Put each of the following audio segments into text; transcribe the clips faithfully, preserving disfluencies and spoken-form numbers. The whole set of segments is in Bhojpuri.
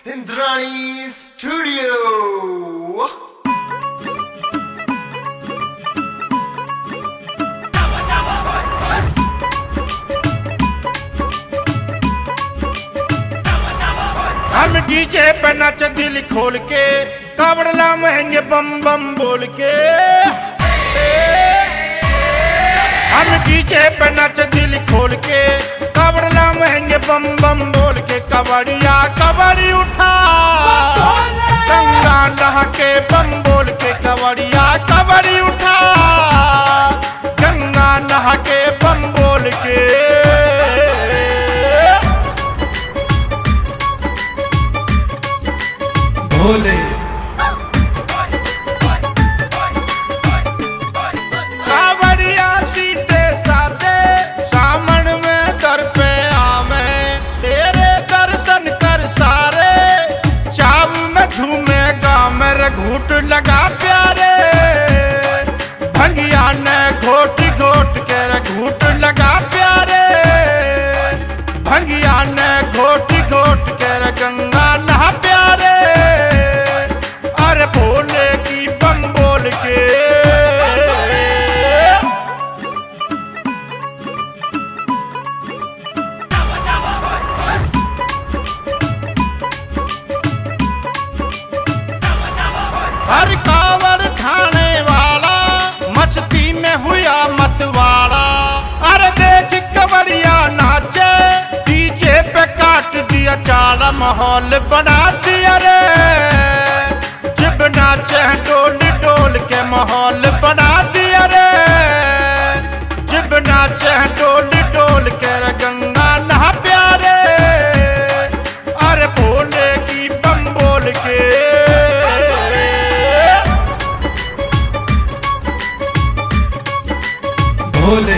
इंद्राणी स्टूडियो। हम डीजे पे नाच दिल खोल के, कावड़ला महंगे बम बम बोल के। हम डीजे पे नाच दिल खोल के, कावड़ला महंगे बम बम बोल के। कबड़िया कबड़ी उठा, गंगा नहा के बम बोल के। कबड़िया कबड़ी उठा, गंगा नहा के बम बोल के। भोले कावड़िया सीधे साधे सामन में दर पे आवे, तेरे दर्शन कर सारे चाव में झूमेगा मेरे घूट लगा प्यारे। भंगिया ने घोट घोट के घूट लगा प्यारे। भंगिया ने घोट घोट के गंगा नहा प्यारे। अरे भोले की बम बोल के। हर कावड़ खाने वाला मस्ती में हुआ मतवाला। अरे देख कवड़िया नाचे, डीजे पे काट दिया चाला, माहौल बना दिया रे। जब नाचे डोल डोल के माहौल बना दिया रे। जब नाचे डोल डोल के गंगा नहा प्यारे। अरे भोले की बम बोल के। भोले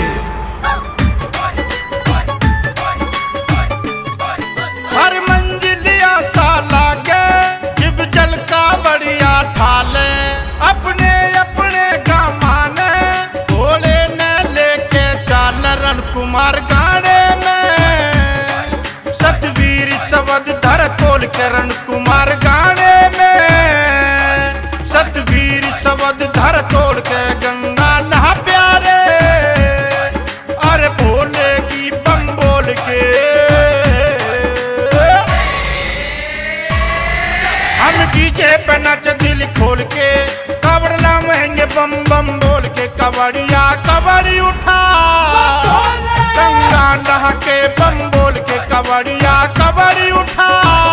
हर मंजिल आशा लागे, जिब जल का बढ़िया ठाले। अपने अपने गामाने भोले ने लेके चाल रण कुमार गाने में। सतवीर शब्द धर तोल के रण कुमार गाने में। सतवीर शब्द धर तोल के गंगा नहा प्यारे। अरे भोले की बम बोल के। हम डीजे पे नाच दिल खोल के, कावड़ला महंगे बम बम बोल के। कबड़िया कबड़ी उठा, गंगा नहा के बम बोल के। कबड़िया कबड़ी उठा,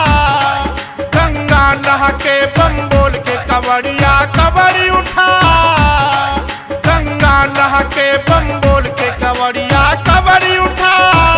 गंगा नहा के बम बोल के। कबड़िया कबड़ी उठा, गंगा नहा के बम बोल के। कबड़िया कबड़ी उठा।